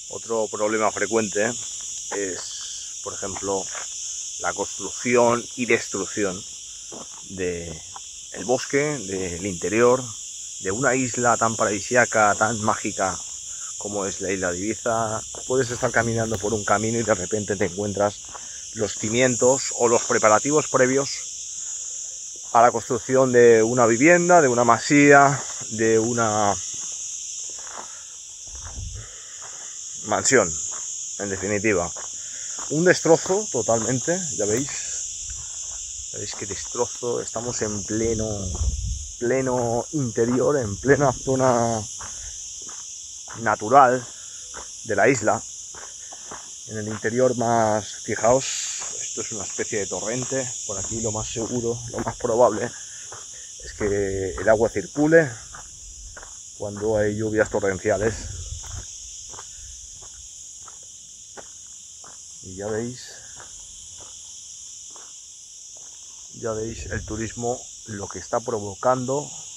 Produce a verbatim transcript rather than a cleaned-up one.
Otro problema frecuente es, por ejemplo, la construcción y destrucción del bosque, del interior, de una isla tan paradisíaca, tan mágica como es la isla de Ibiza. Puedes estar caminando por un camino y de repente te encuentras los cimientos o los preparativos previos a la construcción de una vivienda, de una masía, de una mansión, en definitiva. Un destrozo totalmente, ya veis. Ya veis que destrozo, estamos en pleno, pleno interior, en plena zona natural de la isla. En el interior más, fijaos, esto es una especie de torrente. Por aquí lo más seguro, lo más probable es que el agua circule cuando hay lluvias torrenciales. Y ya veis, ya veis el turismo lo que está provocando